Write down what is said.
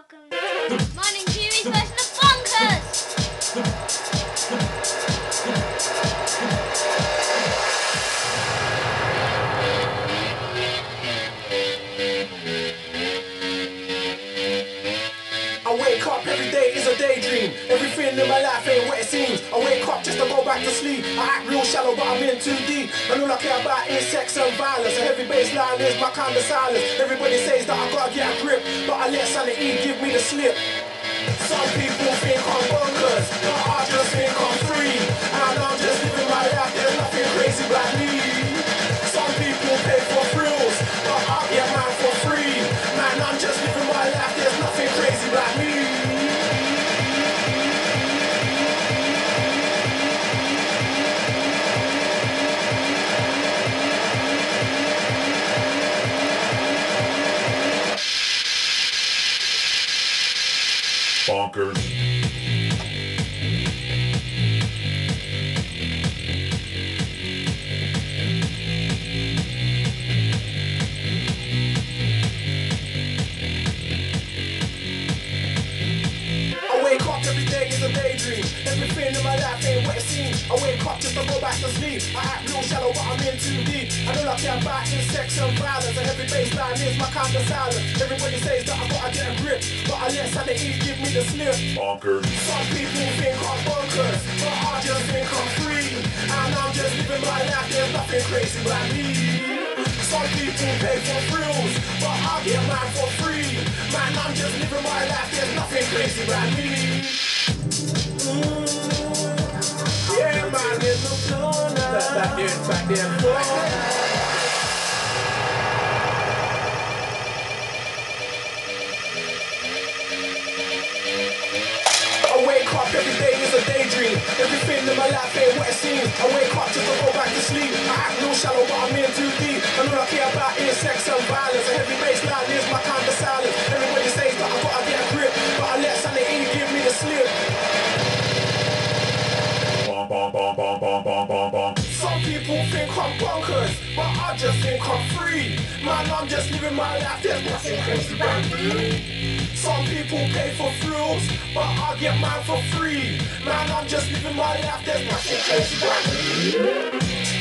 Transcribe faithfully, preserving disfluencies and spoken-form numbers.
welcome to mine and Hughie's version of Bonkers! I wake up every day is a daydream. Everything in my life ain't what it seems. I wake up just to go back to sleep. I act real shallow but I'm in too deep. And all I care about is sex and violence. A heavy baseline is my kind of silence. Everybody says that I gotta get a grip, but I let sanity give me the slip. Some people think I'm bonkers, but I just think I'm free. And I'm just living my life, there's nothing crazy about me. Some people pay for thrills, but I get mine for free. Man, I'm just living my life, there's nothing crazy about me. Bonkers. I wake up every day is a daydream. Everything in my life ain't what it seems. I wake up just to go back to sleep. I act real shallow but I'm in too deep. And all I care about is sex and violence. And every baseline is my kind of silence. Everybody says that I gotta get a grip, but I let sanity give me the slip. Bonkers. Some people think I'm bonkers, but I just think I'm free. And I'm just living my life, there's nothing crazy about me. Some people pay for thrills, but I get mine for free. Man, I'm just living my life, there's nothing crazy about me. Mm. Yeah, man, in the corner. That, that dude back there. I wake up every day is a daydream. Everything in my life ain't what it seems. I wake up just to go back to sleep. I act real shallow but I'm in too deep. And all I care about is sex and violence. A heavy baseline is my kind of silence. Everybody says that I gotta get a grip, but I let sanity give me the slip. Bonk, bonk, bonk, bonk, bonk, bonk, bonk, bonk. Some people think I'm bonkers, but I just think I'm free. Man, I'm just living my life, there's nothing crazy about me. Some people pay for thrills, but I get mine for free. Man, I'm just living my life, there's nothing crazy about me.